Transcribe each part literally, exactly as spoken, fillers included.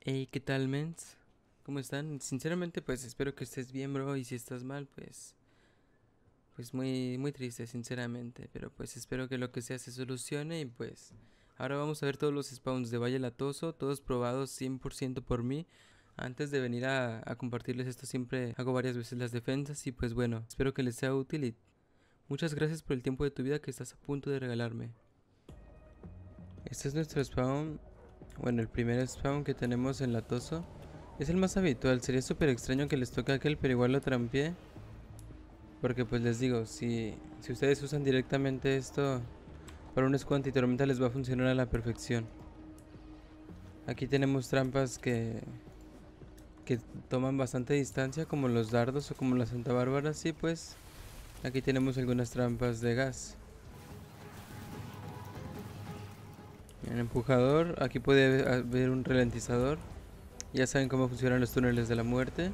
Hey, ¿qué tal, mens? ¿Cómo están? Sinceramente, pues espero que estés bien, bro. Y si estás mal, pues, pues muy, muy triste, sinceramente. Pero pues espero que lo que sea se solucione. Y pues, ahora vamos a ver todos los spawns de Valle Latoso, todos probados cien por ciento por mí. Antes de venir a, a compartirles esto, siempre hago varias veces las defensas. Y pues bueno, espero que les sea útil. Y muchas gracias por el tiempo de tu vida que estás a punto de regalarme. Este es nuestro spawn. Bueno, el primer spawn que tenemos en Latoso. Es el más habitual, sería súper extraño que les toque aquel, pero igual lo trampié. Porque pues les digo, si, si ustedes usan directamente esto para un escudo antitormenta les va a funcionar a la perfección. Aquí tenemos trampas que, que toman bastante distancia, como los dardos o como la Santa Bárbara. Sí, pues aquí tenemos algunas trampas de gas. El empujador, aquí puede haber un ralentizador. Ya saben cómo funcionan los túneles de la muerte.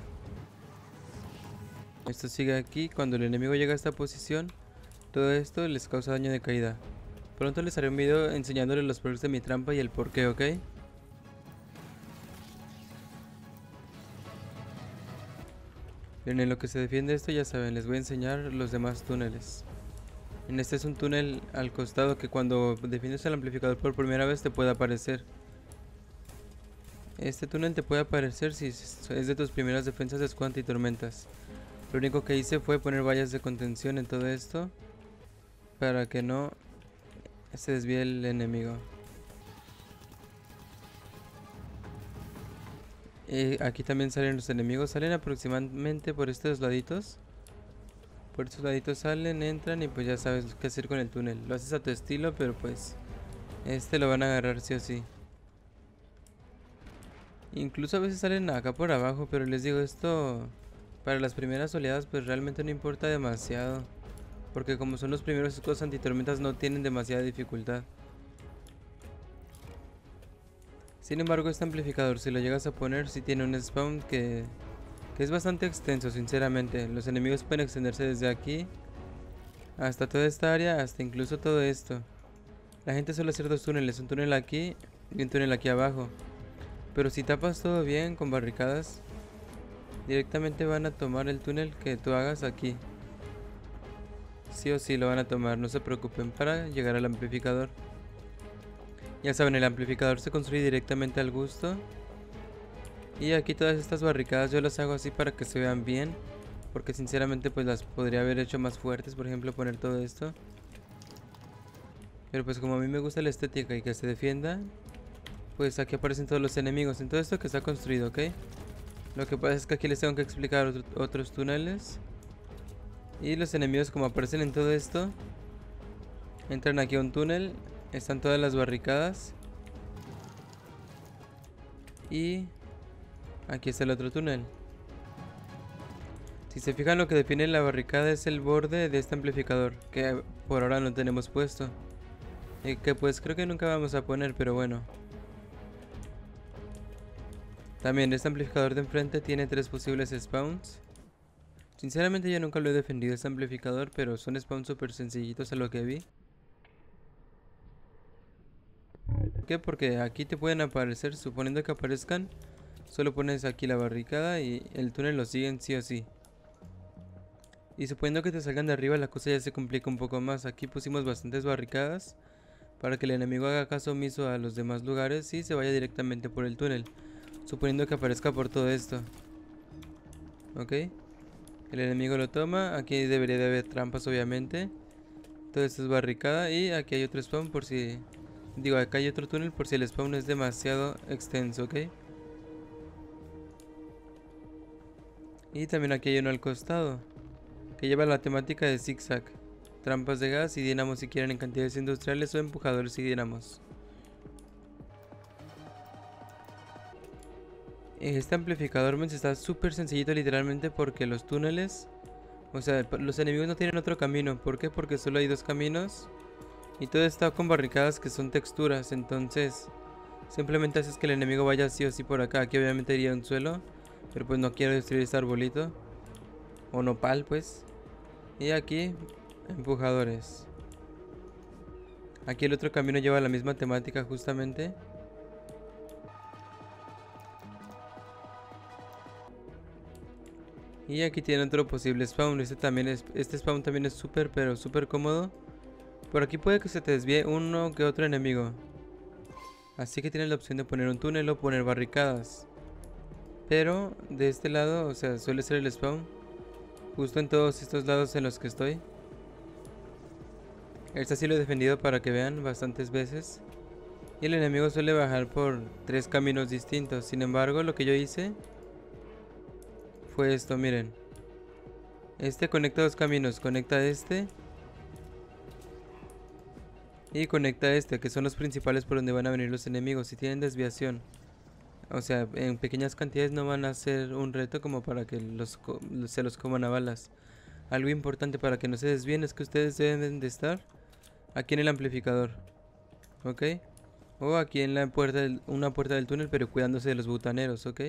Esto sigue aquí, cuando el enemigo llega a esta posición, todo esto les causa daño de caída. Pronto les haré un video enseñándoles los perks de mi trampa y el porqué, ¿ok? Bien, en lo que se defiende esto ya saben, les voy a enseñar los demás túneles. En este es un túnel al costado que cuando defiendes el amplificador por primera vez te puede aparecer. Este túnel te puede aparecer si es de tus primeras defensas de escudo antitormentas. Lo único que hice fue poner vallas de contención en todo esto para que no se desvíe el enemigo. Eh, aquí también salen los enemigos, salen aproximadamente por estos laditos. Por estos laditos salen, entran y pues ya sabes qué hacer con el túnel. Lo haces a tu estilo, pero pues este lo van a agarrar sí o sí. Incluso a veces salen acá por abajo, pero les digo esto para las primeras oleadas pues realmente no importa demasiado. Porque como son los primeros escudos antitormentas no tienen demasiada dificultad. Sin embargo este amplificador si lo llegas a poner sí tiene un spawn que, que es bastante extenso sinceramente. Los enemigos pueden extenderse desde aquí hasta toda esta área, hasta incluso todo esto. La gente suele hacer dos túneles, un túnel aquí y un túnel aquí abajo. Pero si tapas todo bien con barricadas, directamente van a tomar el túnel que tú hagas aquí. Sí o sí lo van a tomar, no se preocupen, para llegar al amplificador. Ya saben, el amplificador se construye directamente al gusto. Y aquí todas estas barricadas yo las hago así para que se vean bien. Porque sinceramente pues las podría haber hecho más fuertes, por ejemplo poner todo esto. Pero pues como a mí me gusta la estética y que se defienda, pues aquí aparecen todos los enemigos en todo esto que está construido, ¿ok? Lo que pasa es que aquí les tengo que explicar otro, otros túneles. Y los enemigos como aparecen en todo esto, entran aquí a un túnel, están todas las barricadas. Y aquí está el otro túnel. Si se fijan, lo que define la barricada es el borde de este amplificador, que por ahora no tenemos puesto. Y que pues creo que nunca vamos a poner, pero bueno. También este amplificador de enfrente tiene tres posibles spawns. Sinceramente yo nunca lo he defendido este amplificador, pero son spawns súper sencillitos a lo que vi. ¿Por qué? Porque aquí te pueden aparecer, suponiendo que aparezcan, solo pones aquí la barricada y el túnel lo siguen sí o sí. Y suponiendo que te salgan de arriba la cosa ya se complica un poco más. Aquí pusimos bastantes barricadas para que el enemigo haga caso omiso a los demás lugares y se vaya directamente por el túnel. Suponiendo que aparezca por todo esto. ¿Ok? El enemigo lo toma. Aquí debería de haber trampas obviamente. Todo esto es barricada y aquí hay otro spawn por si... Digo, acá hay otro túnel por si el spawn es demasiado extenso, ¿ok? Y también aquí hay uno al costado que lleva la temática de zigzag. Trampas de gas y dinamos si quieren en cantidades industriales o empujadores y dinamos. Este amplificador men, está súper sencillito literalmente porque los túneles, o sea, los enemigos no tienen otro camino. ¿Por qué? Porque solo hay dos caminos y todo está con barricadas que son texturas. Entonces simplemente haces que el enemigo vaya sí o sí por acá. Aquí obviamente iría un suelo, pero pues no quiero destruir este arbolito o nopal pues. Y aquí empujadores. Aquí el otro camino lleva la misma temática justamente. Y aquí tienen otro posible spawn. Este también es, este spawn también es súper, pero súper cómodo. Por aquí puede que se te desvíe uno que otro enemigo. Así que tienes la opción de poner un túnel o poner barricadas. Pero de este lado, o sea, suele ser el spawn. Justo en todos estos lados en los que estoy. Este sí lo he defendido para que vean bastantes veces. Y el enemigo suele bajar por tres caminos distintos. Sin embargo, lo que yo hice fue esto, miren. Este conecta dos caminos. Conecta este y conecta este, que son los principales por donde van a venir los enemigos. Si tienen desviación, o sea, en pequeñas cantidades, no van a ser un reto como para que los se los coman a balas. Algo importante para que no se desvíen es que ustedes deben de estar aquí en el amplificador, ¿ok? O aquí en la puerta del, una puerta del túnel, pero cuidándose de los butaneros, ¿ok?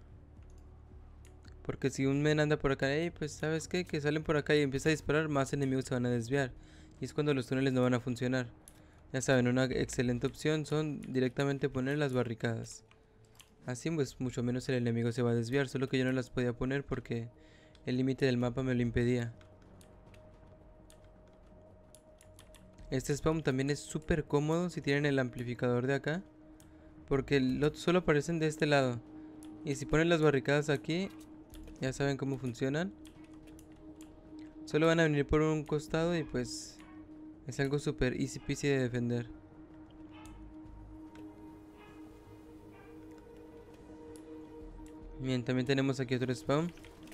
Porque si un men anda por acá, hey, pues ¿sabes qué? Que salen por acá y empieza a disparar, más enemigos se van a desviar. Y es cuando los túneles no van a funcionar. Ya saben, una excelente opción son directamente poner las barricadas. Así pues mucho menos el enemigo se va a desviar, solo que yo no las podía poner porque el límite del mapa me lo impedía. Este spawn también es súper cómodo si tienen el amplificador de acá, porque solo aparecen de este lado. Y si ponen las barricadas aquí, ya saben cómo funcionan. Solo van a venir por un costado y pues es algo súper easy peasy de defender. Bien, también tenemos aquí otro spawn.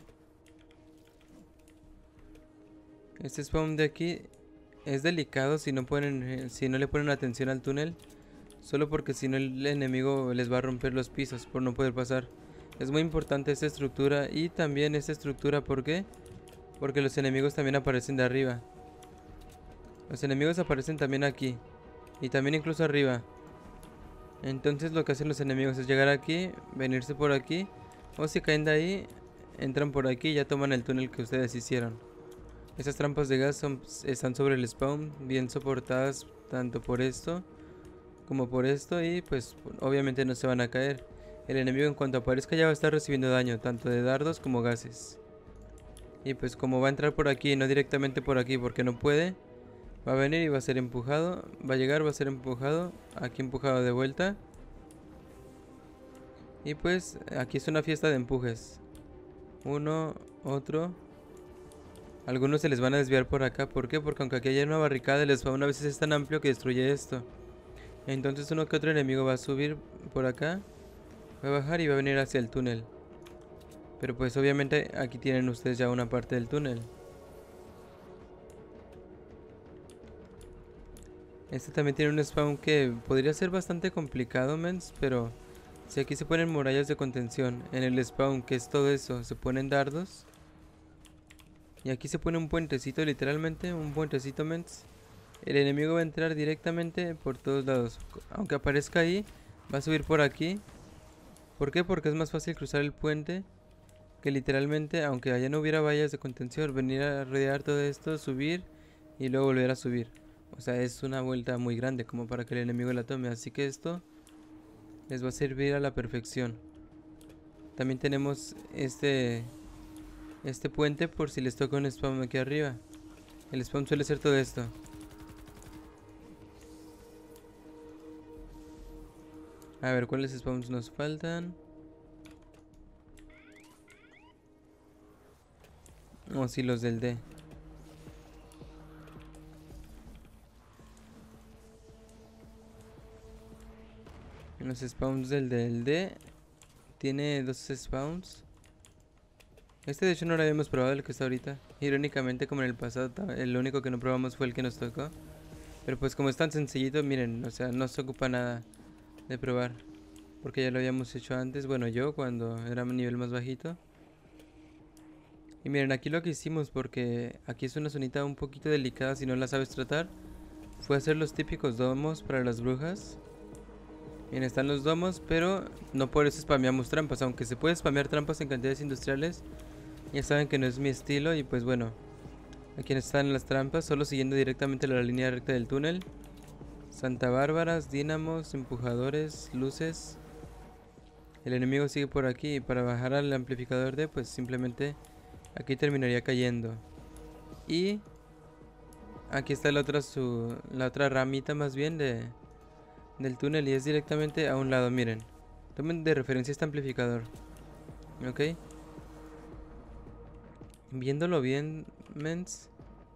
Este spawn de aquí es delicado si no ponen, si no le ponen atención al túnel. Solo porque si no el enemigo les va a romper los pisos por no poder pasar. Es muy importante esta estructura y también esta estructura, ¿por qué? Porque los enemigos también aparecen de arriba. Los enemigos aparecen también aquí. Y también incluso arriba. Entonces lo que hacen los enemigos es llegar aquí, venirse por aquí. O si caen de ahí, entran por aquí y ya toman el túnel que ustedes hicieron. Esas trampas de gas son, están sobre el spawn, bien soportadas tanto por esto como por esto. Y pues obviamente no se van a caer. El enemigo en cuanto aparezca ya va a estar recibiendo daño, tanto de dardos como gases. Y pues como va a entrar por aquí, no directamente por aquí porque no puede, va a venir y va a ser empujado. Va a llegar, va a ser empujado. Aquí empujado de vuelta. Y pues aquí es una fiesta de empujes. Uno, otro. Algunos se les van a desviar por acá. ¿Por qué? Porque aunque aquí haya una barricada, el spawn a veces es tan amplio que destruye esto. Entonces uno que otro enemigo va a subir por acá, va a bajar y va a venir hacia el túnel. Pero pues obviamente aquí tienen ustedes ya una parte del túnel. Este también tiene un spawn que podría ser bastante complicado, mens, pero si aquí se ponen murallas de contención en el spawn, que es todo eso, se ponen dardos. Y aquí se pone un puentecito, literalmente, un puentecito, mens. El enemigo va a entrar directamente por todos lados. Aunque aparezca ahí, va a subir por aquí. ¿Por qué? Porque es más fácil cruzar el puente que literalmente, aunque allá no hubiera vallas de contención, venir a rodear todo esto, subir y luego volver a subir. O sea, es una vuelta muy grande como para que el enemigo la tome. Así que esto les va a servir a la perfección. También tenemos este este puente por si les toca un spawn aquí arriba. El spawn suele ser todo esto. A ver, ¿cuáles spawns nos faltan? Oh, sí, los del D. Los spawns del del D tiene dos spawns. Este de hecho no lo habíamos probado, el que está ahorita. Irónicamente, como en el pasado, el único que no probamos fue el que nos tocó. Pero pues como es tan sencillito, miren, o sea, no se ocupa nada de probar. Porque ya lo habíamos hecho antes, bueno, yo cuando era a nivel más bajito. Y miren, aquí lo que hicimos, porque aquí es una zonita un poquito delicada si no la sabes tratar, fue hacer los típicos domos para las brujas. Bien, están los domos, pero no por eso spameamos trampas. Aunque se puede spamear trampas en cantidades industriales, ya saben que no es mi estilo. Y pues bueno, aquí están las trampas, solo siguiendo directamente la línea recta del túnel. Santa Bárbaras, dínamos, empujadores, luces. El enemigo sigue por aquí y para bajar al amplificador D, pues simplemente aquí terminaría cayendo. Y aquí está la otra, su, la otra ramita más bien de, del túnel y es directamente a un lado, miren. Tomen de referencia este amplificador. Ok. Viéndolo bien, mens.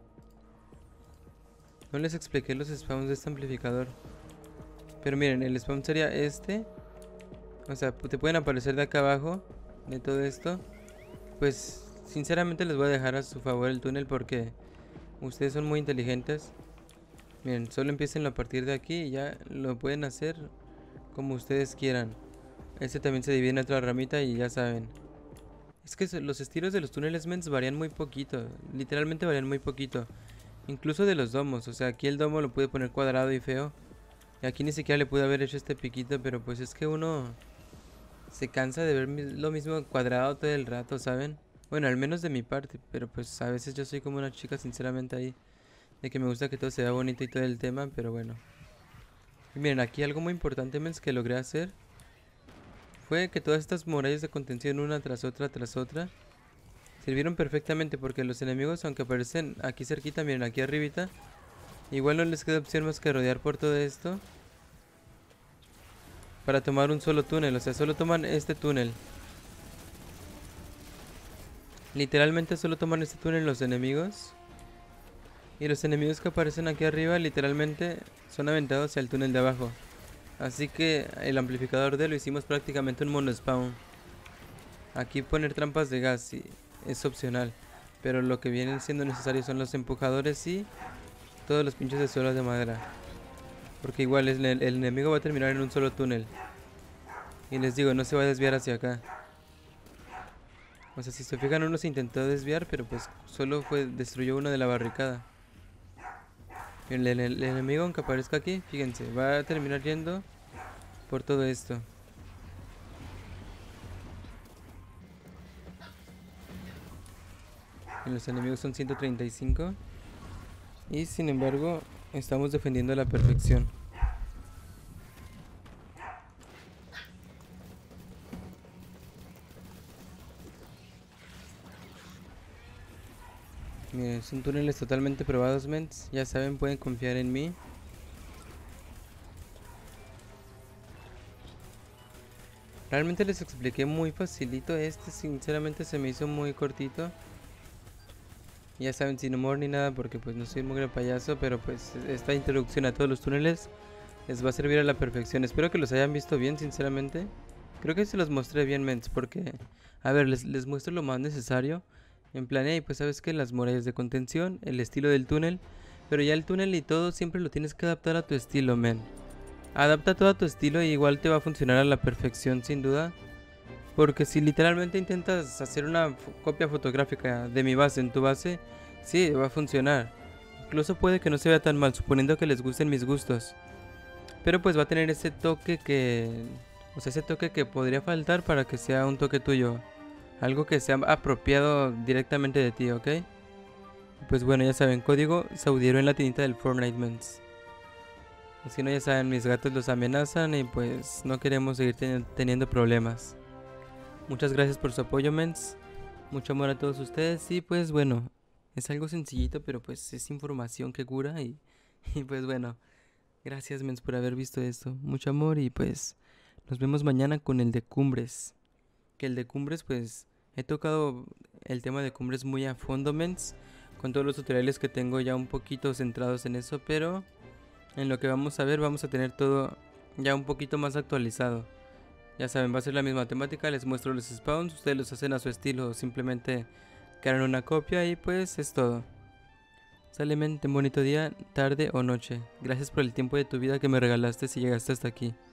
No les expliqué los spawns de este amplificador. Pero miren, el spawn sería este. O sea, te pueden aparecer de acá abajo. De todo esto. Pues, sinceramente les voy a dejar a su favor el túnel porque ustedes son muy inteligentes. Miren, solo empiecen a partir de aquí y ya lo pueden hacer como ustedes quieran. Este también se divide en otra ramita y ya saben. Es que los estilos de los túneles mens varían muy poquito. Literalmente varían muy poquito. Incluso de los domos. O sea, aquí el domo lo pude poner cuadrado y feo. Y aquí ni siquiera le pude haber hecho este piquito. Pero pues es que uno se cansa de ver lo mismo cuadrado todo el rato, ¿saben? Bueno, al menos de mi parte. Pero pues a veces yo soy como una chica sinceramente ahí. De que me gusta que todo se vea bonito y todo el tema. Pero bueno. Y miren, aquí algo muy importante mens que logré hacer fue que todas estas murallas de contención una tras otra tras otra sirvieron perfectamente porque los enemigos, aunque aparecen aquí cerquita, miren aquí arribita, igual no les queda opción más que rodear por todo esto para tomar un solo túnel. O sea, solo toman este túnel. Literalmente solo toman este túnel los enemigos. Y los enemigos que aparecen aquí arriba literalmente son aventados hacia el túnel de abajo. Así que el amplificador de lo hicimos prácticamente un mono spawn. Aquí poner trampas de gas sí, es opcional. Pero lo que vienen siendo necesarios son los empujadores y todos los pinchos de suelos de madera. Porque igual el, el enemigo va a terminar en un solo túnel. Y les digo, no se va a desviar hacia acá. O sea, si se fijan, uno se intentó desviar, pero pues solo fue destruyó uno de la barricada. El, el, el enemigo, aunque aparezca aquí, fíjense, va a terminar yendo por todo esto. Y los enemigos son ciento treinta y cinco. Y sin embargo, estamos defendiendo a la perfección. Miren, son túneles totalmente probados, mens. Ya saben, pueden confiar en mí. Realmente les expliqué muy facilito. Este sinceramente se me hizo muy cortito. Ya saben, sin humor ni nada porque pues no soy mugre payaso. Pero pues esta introducción a todos los túneles les va a servir a la perfección. Espero que los hayan visto bien, sinceramente. Creo que se los mostré bien, mens, porque... A ver, les, les muestro lo más necesario. En plan, y pues sabes que las murallas de contención, el estilo del túnel. Pero ya el túnel y todo siempre lo tienes que adaptar a tu estilo, men. Adapta todo a tu estilo y igual te va a funcionar a la perfección, sin duda. Porque si literalmente intentas hacer una copia fotográfica de mi base en tu base, sí, va a funcionar. Incluso puede que no se vea tan mal, suponiendo que les gusten mis gustos. Pero pues va a tener ese toque que... O sea, ese toque que podría faltar para que sea un toque tuyo. Algo que sea apropiado directamente de ti, ¿ok? Pues bueno, ya saben, código Saudiero en la tiendita del Fortnite, mens. Si no, ya saben, mis gatos los amenazan y pues no queremos seguir ten teniendo problemas. Muchas gracias por su apoyo, mens. Mucho amor a todos ustedes y pues bueno, es algo sencillito, pero pues es información que cura y, y pues bueno. Gracias, mens, por haber visto esto. Mucho amor y pues nos vemos mañana con el de Cumbres. Que el de Cumbres, pues he tocado el tema de Cumbres muy a fondo, mens. Con todos los tutoriales que tengo ya un poquito centrados en eso, pero en lo que vamos a ver vamos a tener todo ya un poquito más actualizado. Ya saben, va a ser la misma temática, les muestro los spawns, ustedes los hacen a su estilo, simplemente crean una copia y pues es todo. Sale, men, ten bonito día, tarde o noche. Gracias por el tiempo de tu vida que me regalaste si llegaste hasta aquí.